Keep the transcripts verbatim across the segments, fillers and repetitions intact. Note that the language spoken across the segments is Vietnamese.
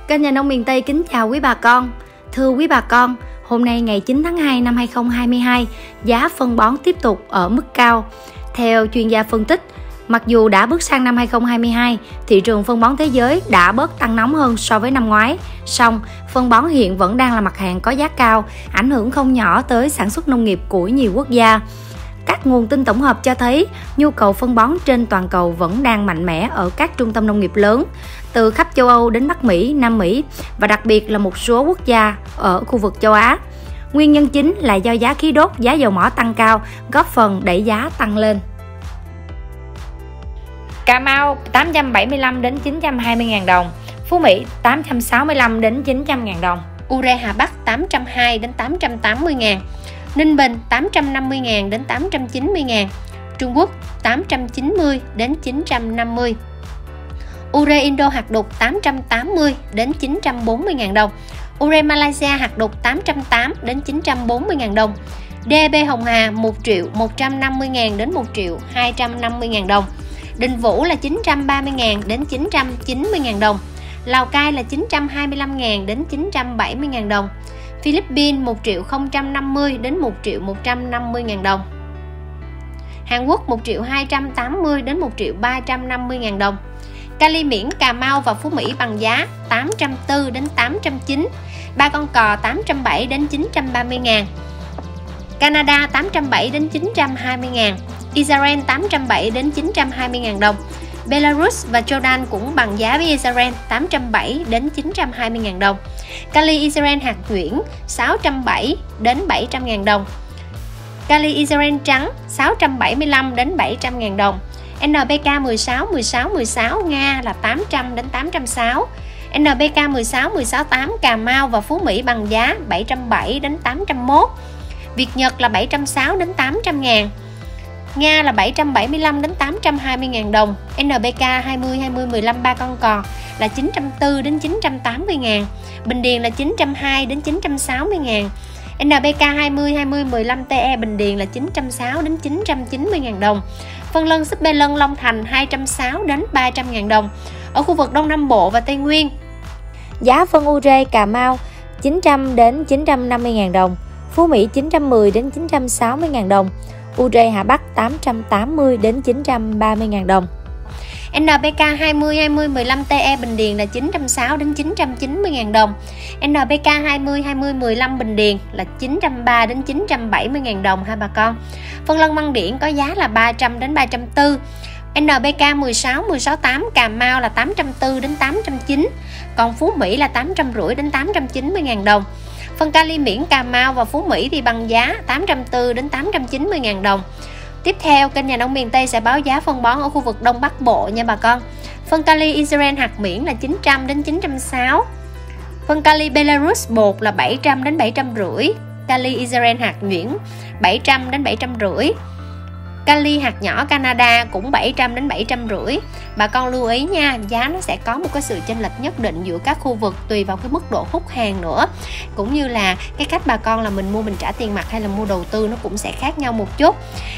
Kênh Nhà Nông Miền Tây kính chào quý bà con. Thưa quý bà con, hôm nay ngày chín tháng hai năm hai nghìn không trăm hai mươi hai, giá phân bón tiếp tục ở mức cao. Theo chuyên gia phân tích, mặc dù đã bước sang năm hai nghìn không trăm hai mươi hai, thị trường phân bón thế giới đã bớt tăng nóng hơn so với năm ngoái. Song, phân bón hiện vẫn đang là mặt hàng có giá cao, ảnh hưởng không nhỏ tới sản xuất nông nghiệp của nhiều quốc gia. Các nguồn tin tổng hợp cho thấy nhu cầu phân bón trên toàn cầu vẫn đang mạnh mẽ ở các trung tâm nông nghiệp lớn, từ khắp châu Âu đến Bắc Mỹ, Nam Mỹ và đặc biệt là một số quốc gia ở khu vực châu Á. Nguyên nhân chính là do giá khí đốt, giá dầu mỏ tăng cao, góp phần đẩy giá tăng lên. Cà Mau tám trăm bảy mươi lăm đến chín trăm hai mươi nghìn đồng, Phú Mỹ tám trăm sáu mươi lăm đến chín trăm nghìn đồng, Ure Hà Bắc tám trăm hai đến tám trăm tám mươi nghìn, Ninh Bình tám trăm năm mươi nghìn đến tám trăm chín mươi nghìn, Trung Quốc tám trăm chín mươi đến chín trăm năm mươi. Ure Indo hạt đục tám trăm tám mươi đến chín trăm bốn mươi nghìn đồng, Ure Malaysia hạt đục tám trăm tám mươi đến chín trăm bốn mươi nghìn đồng, đê e pê Hồng Hà một triệu một trăm năm mươi nghìn đến một triệu hai trăm năm mươi nghìn đồng, Đình Vũ là chín trăm ba mươi nghìn đến chín trăm chín mươi nghìn đồng, Lào Cai là chín trăm hai mươi lăm nghìn đến chín trăm bảy mươi nghìn đồng, Philippines một triệu không trăm năm mươi đến một triệu một trăm năm mươi nghìn đồng, Hàn Quốc một triệu hai trăm tám mươi đến một triệu ba trăm năm mươi nghìn đồng. Kali miễn Cà Mau và Phú Mỹ bằng giá tám trăm bốn đến tám trăm chín, ba con cò tám trăm bảy đến chín trăm ba mươi nghìn, Canada tám trăm bảy đến chín trăm hai mươi nghìn, Israel tám trăm bảy đến chín trăm hai mươi nghìn đồng. Belarus và Jordan cũng bằng giá với Israel tám trăm bảy đến chín trăm hai mươi nghìn đồng. Kali Israel hạt nhuyễn sáu trăm bảy đến bảy trăm nghìn đồng. Kali Israel trắng sáu trăm bảy mươi lăm đến bảy trăm nghìn đồng. en pê ca mười sáu mười sáu mười sáu Nga là tám trăm đến tám trăm sáu. en pê ca mười sáu mười sáu tám Cà Mau và Phú Mỹ bằng giá bảy trăm bảy đến tám trăm mốt. Việt Nhật là bảy trăm sáu đến tám trăm ngàn. Nga là bảy trăm bảy mươi lăm đến tám trăm hai mươi nghìn đồng. en pê ca hai mươi hai mươi mười lăm ba con cò là chín trăm bốn đến chín trăm tám mươi ngàn. Bình Điền là chín trăm hai đến chín trăm sáu mươi ngàn. en pê ca hai mươi hai mươi mười lăm tê e Bình Điền là chín trăm sáu đến chín trăm chín mươi nghìn đồng. Phân lân Súp Bê Lân Long Thành hai trăm sáu đến ba trăm nghìn đồng. Ở khu vực Đông Nam Bộ và Tây Nguyên, giá phân Ure Cà Mau chín trăm đến chín trăm năm mươi nghìn đồng, Phú Mỹ chín trăm mười đến chín trăm sáu mươi nghìn đồng, Ure Hà Bắc tám trăm tám mươi đến chín trăm ba mươi nghìn đồng. en pê ca hai mươi hai mươi mười lăm tê e Bình Điền là chín trăm sáu đến chín trăm chín mươi nghìn đồng. en pê ca hai mươi hai mươi mười lăm Bình Điền là chín trăm ba đến chín trăm bảy mươi nghìn đồng ha bà con. Phân lân Măng Điển có giá là ba trăm đến ba trăm bốn. en pê ca mười sáu mười sáu tám Cà Mau là tám trăm bốn đến tám trăm chín, còn Phú Mỹ là tám trăm rưỡi đến tám trăm chín mươi nghìn đồng. Phân kali miễn Cà Mau và Phú Mỹ thì bằng giá tám trăm bốn đến tám trăm chín mươi nghìn đồng. Tiếp theo, kênh Nhà Nông Miền Tây sẽ báo giá phân bón ở khu vực Đông Bắc Bộ nha bà con. Phân kali Israel hạt miễn là chín trăm đến chín trăm sáu. Phân kali Belarus bột là bảy trăm đến bảy trăm rưỡi. Kali Israel hạt nhuyễn bảy trăm đến bảy trăm rưỡi. Kali hạt nhỏ Canada cũng bảy trăm đến bảy trăm rưỡi. Bà con lưu ý nha, giá nó sẽ có một cái sự chênh lệch nhất định giữa các khu vực tùy vào cái mức độ hút hàng nữa, cũng như là cái cách bà con là mình mua mình trả tiền mặt hay là mua đầu tư nó cũng sẽ khác nhau một chút.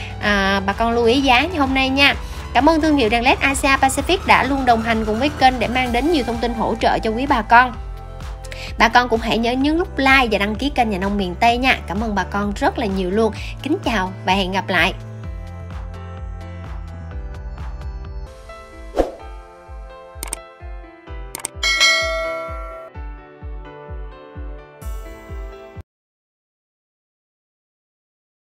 À, bà con lưu ý giá như hôm nay nha. Cảm ơn thương hiệu đèn led Asia Pacific đã luôn đồng hành cùng với kênh để mang đến nhiều thông tin hỗ trợ cho quý bà con. Bà con cũng hãy nhớ nhấn nút like và đăng ký kênh Nhà Nông Miền Tây nha. Cảm ơn bà con rất là nhiều luôn. Kính chào và hẹn gặp lại.